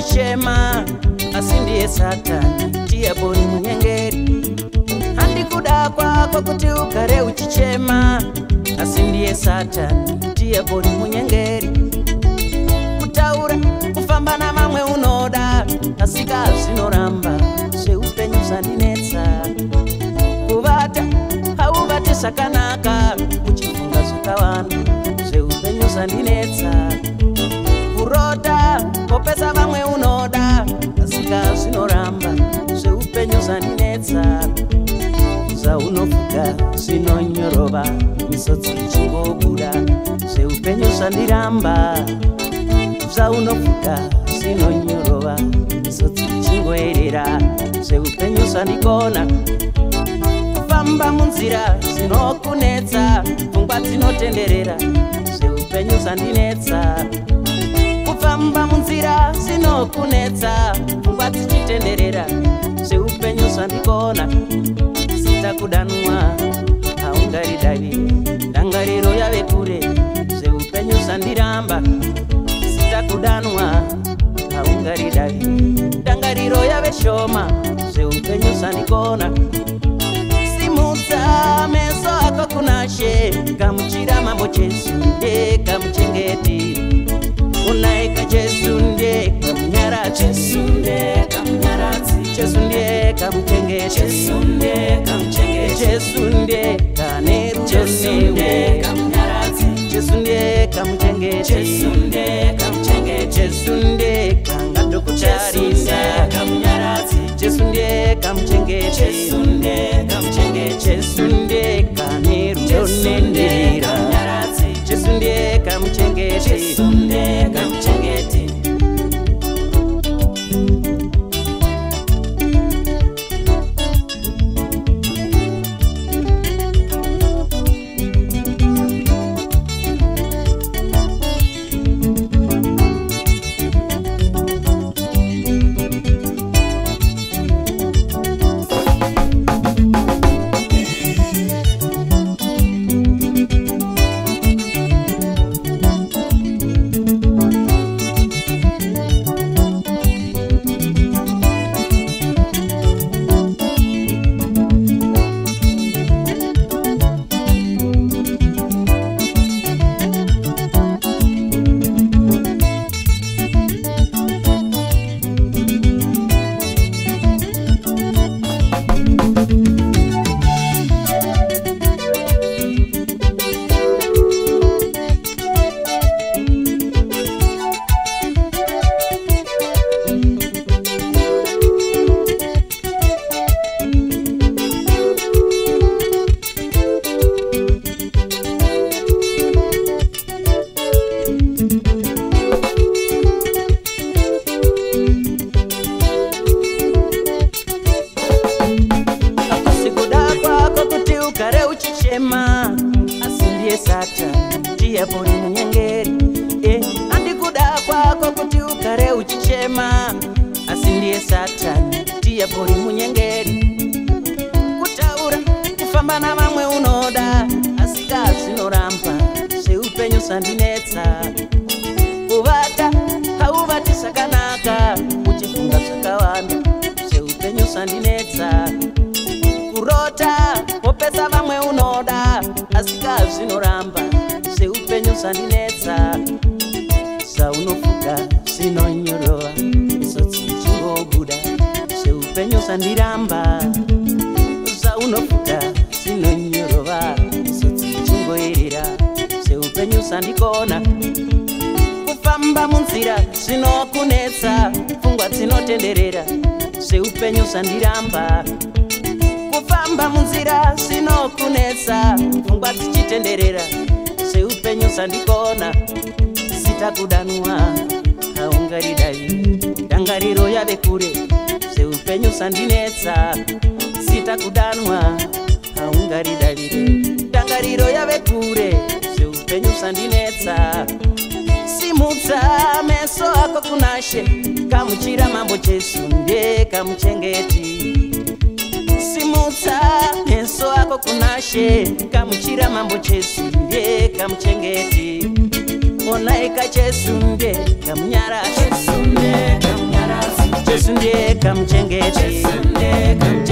uchichema, asi ndiye Satani, diaboli munyengeri. Handikuda kwako kuti ugare uchichema, asi ndiye Satani, diaboli munyengeri. Kutaura, kufamba namamwe unoda, asika zvinoramba, zveupenyu zvandinetsa. Kuvata, hauvati zvakanaka, uchifunga zvakawanda, zveupenyu zvandinetsa. Kurota, kopesa vamwe unoda, asika zvinoramba, zveupenyu zvandinetsa. Zvaunofuga zvinonyorova, misodzi ichingobuda, zveupenyu zvandiramba. Zvaunofuga zvinonyorova, misodzi ichingoerera, zveupenyu zvandikona. Kufamba munzira zvinokunetsa, pfungwa dzinotenderera, zveupenyu zvandinetsa. Kufamba munzira zvinokunetsa, pfungwa dzichitenderera, zveupenyu zvandikona. Sitakudanwa, haungaridavire, ndangariro yave kure, zveupenyu zvandiramba. Sitakudanwa, haungaridavire, ndangariro yave shoma, zveupenyu zvandikona. Simudza meso ako kuna She, gamuchira mambo Jesu ndiye kamuchengeti. Unaika Jesu ndiye kamunyaradzi, Jesu ndiye kamunyaradzi, Jesu ndiye kamuchengeti, Jesu ndiye kamuchengeti, Jesu ndiye kanerudo, Jesu ndiye kamunyaradzi, Jesu ndiye kamuchengeti, Jesu ndiye kamuchengeti, Jesu ndiye kangadokutarisa, kamunyaradzi, Jesu ndiye kamuchengeti, Jesu ndiye kamuchengeti, Jesu ndiye kanerudo nendirira, Jesu ndiye kamuchengeti, Jesu ndiye kamuchengeti. Asi ndiye Satani, diaboli munyengeri. Handikuda kwako kuti ugare uchichema, asi ndiye Satani, diaboli munyengeri. Kutaura, kufamba navamwe unoda, asika zvinoramba, zveupenyu zvandinetsa. Kuvata, hauvati zvakanaka, uchifunga zvakawanda, zveupenyu zvandinetsa. Kurota, kopesa vamwe unoda, asika zvinoramba, zveupenyu zvandinetsa. Zvaunofuga zvinonyorova, misodzi ichingobuda, zveupenyu zvandiramba. Zvaunofuga zvinonyorova, misodzi ichingoerera, zveupenyu zvandikona. Kufamba munzira zvinokunetsa, pfungwa dzinotenderera, zveupenyu zvandiramba. Kufamba munzira zvinokunetsa, pfungwa dzichitenderera, zveupenyu zvandikona. Sitakudanwa, haungaridavire, ndangariro yave kure, zveupenyu zvandinetsa. Sitakudanwa, haungaridavire, ndangariro yave kure, zveupenyu zvandinetsa. Simudza meso ako kuna She, gamuchira mambo Jesu ndiye kamuchengeti. Simudza meso ako kuna She, gamuchira mambo Jesu ndiye kamuchengeti. Onaika Jesu ndiye kamunyaradzi, Jesu ndiye kamunyaradzi. kamchengete,